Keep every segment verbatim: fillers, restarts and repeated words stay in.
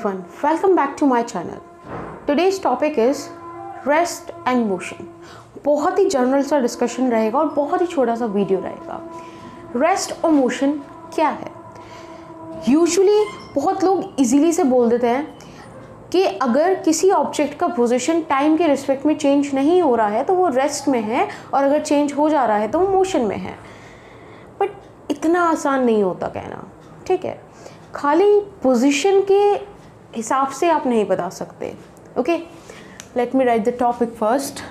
everyone, welcome back to my channel. Today's topic is rest and motion. बहुत ही general सा discussion रहेगा और बहुत ही छोटा सा वीडियो रहेगा. रेस्ट और मोशन क्या है? यूजुअली बहुत लोग इजीली से बोल देते हैं कि अगर किसी ऑब्जेक्ट का पोजीशन टाइम के रिस्पेक्ट में चेंज नहीं हो रहा है तो वो रेस्ट में है, और अगर चेंज हो जा रहा है तो वो मोशन में है. बट इतना आसान नहीं होता कहना, ठीक है? खाली पोजीशन के हिसाब से आप नहीं बता सकते. Okay, let me write the topic first.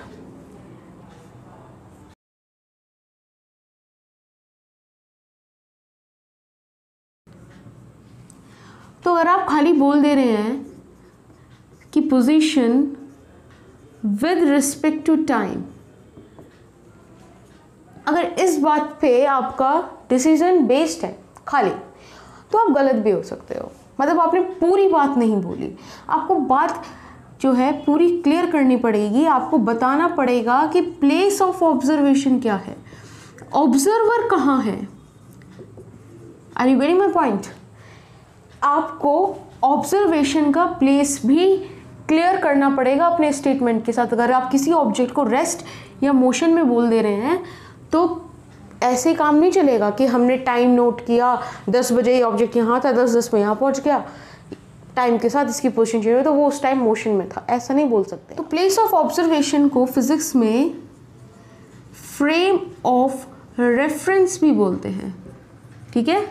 तो अगर आप खाली बोल दे रहे हैं कि position with respect to time, अगर इस बात पे आपका डिसीजन बेस्ड है खाली, तो आप गलत भी हो सकते हो. मतलब आपने पूरी बात नहीं बोली. आपको बात जो है पूरी क्लियर करनी पड़ेगी. आपको बताना पड़ेगा कि प्लेस ऑफ ऑब्जर्वेशन क्या है, ऑब्जर्वर कहाँ है. Are you getting my point? आपको ऑब्जर्वेशन का प्लेस भी क्लियर करना पड़ेगा अपने स्टेटमेंट के साथ. अगर आप किसी ऑब्जेक्ट को रेस्ट या मोशन में बोल दे रहे हैं तो ऐसे काम नहीं चलेगा कि हमने टाइम नोट किया, दस बजे ये ऑब्जेक्ट यहाँ था, दस दस में यहाँ पहुँच गया, टाइम के साथ इसकी पोजीशन चेंज हुई तो वो उस टाइम मोशन में था. ऐसा नहीं बोल सकते. तो प्लेस ऑफ ऑब्जर्वेशन को फिजिक्स में फ्रेम ऑफ रेफरेंस भी बोलते हैं. ठीक है,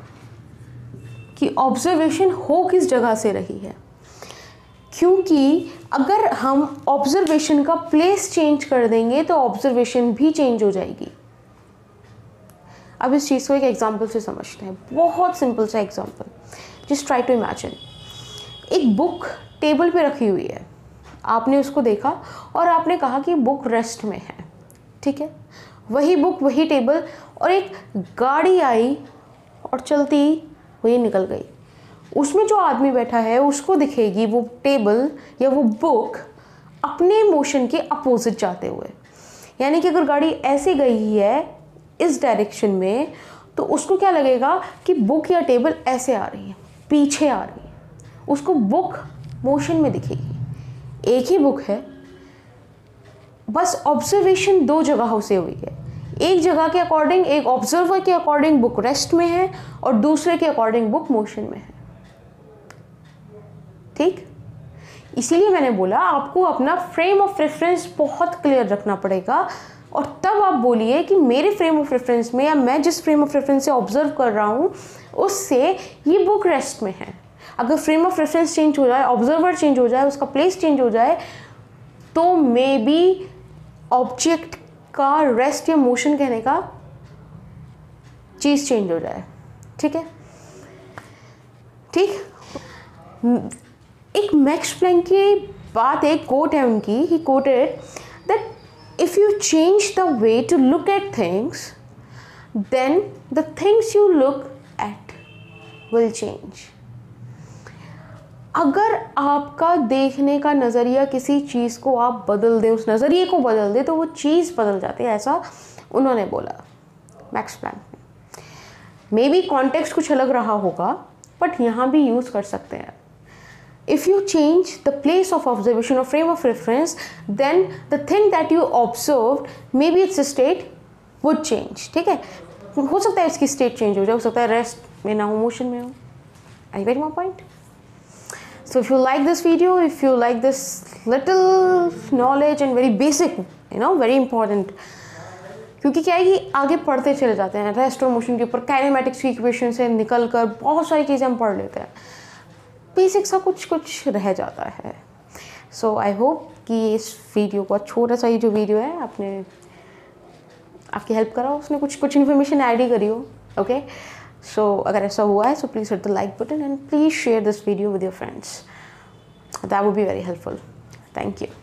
कि ऑब्जर्वेशन हो किस जगह से रही है. क्योंकि अगर हम ऑब्जर्वेशन का प्लेस चेंज कर देंगे तो ऑब्जर्वेशन भी चेंज हो जाएगी. अब इस चीज़ को एक एग्जाम्पल से समझते हैं. बहुत सिंपल सा example. Just try to imagine, एक बुक टेबल पे रखी हुई है. आपने उसको देखा और आपने कहा कि बुक रेस्ट में है. ठीक है, वही बुक, वही टेबल, और एक गाड़ी आई और चलती हुई निकल गई. उसमें जो आदमी बैठा है उसको दिखेगी वो टेबल या वो बुक अपने मोशन के अपोजिट जाते हुए. यानी कि अगर गाड़ी ऐसे गई है इस डायरेक्शन में तो उसको क्या लगेगा कि बुक या टेबल ऐसे आ रही है, पीछे आ रही है. उसको बुक मोशन में दिखेगी. एक ही बुक है, बस ऑब्जर्वेशन दो जगहों से हुई है. एक जगह के अकॉर्डिंग, एक ऑब्जर्वर के अकॉर्डिंग बुक रेस्ट में है और दूसरे के अकॉर्डिंग बुक मोशन में है. ठीक, इसीलिए मैंने बोला आपको अपना फ्रेम ऑफ रेफरेंस बहुत क्लियर रखना पड़ेगा. और तब आप बोलिए कि मेरे फ्रेम ऑफ रेफरेंस में, या मैं जिस फ्रेम ऑफ रेफरेंस से ऑब्जर्व कर रहा हूँ उससे ये बुक रेस्ट में है. अगर फ्रेम ऑफ रेफरेंस चेंज हो जाए, ऑब्जर्वर चेंज हो जाए, उसका प्लेस चेंज हो जाए, तो मे बी ऑब्जेक्ट का रेस्ट या मोशन कहने का चीज़ चेंज हो जाए. ठीक है, ठीक. एक मैक्स प्लैंक की बात, एक कोट है उनकी. He quoted that if you change the way to look at things, then the things you look at will change. अगर आपका देखने का नज़रिया किसी चीज़ को आप बदल दे, उस नज़रिए को बदल दे, तो वो चीज़ बदल जाती है. ऐसा उन्होंने बोला मैक्स प्लैंक ने. मे बी कॉन्टेक्स्ट कुछ अलग रहा होगा, बट यहाँ भी यूज़ कर सकते हैं. If you change the place of observation or frame of reference, then the thing that you observed, maybe its state would change. ठीक है, हो सकता है इसकी state change हो जाए, हो सकता है रेस्ट में ना हो, मोशन में हो. Are you getting my point? So if you like this video, if you like this little knowledge and very basic, you know, very important, क्योंकि क्या है कि आगे पढ़ते चले जाते हैं रेस्ट और मोशन के ऊपर. काइनेमैटिक्स की इक्वेशन से निकल कर बहुत सारी चीज़ें हम पढ़ लेते हैं. बेसिक सा कुछ कुछ रह जाता है. सो आई होप कि इस वीडियो को, छोटा सा ये जो वीडियो है, आपने आपकी हेल्प करा, उसने कुछ कुछ इन्फॉर्मेशन ऐड ही करी हो. ओके, सो अगर ऐसा हुआ है so please hit the like button and please share this video with your friends. That would be very helpful. Thank you.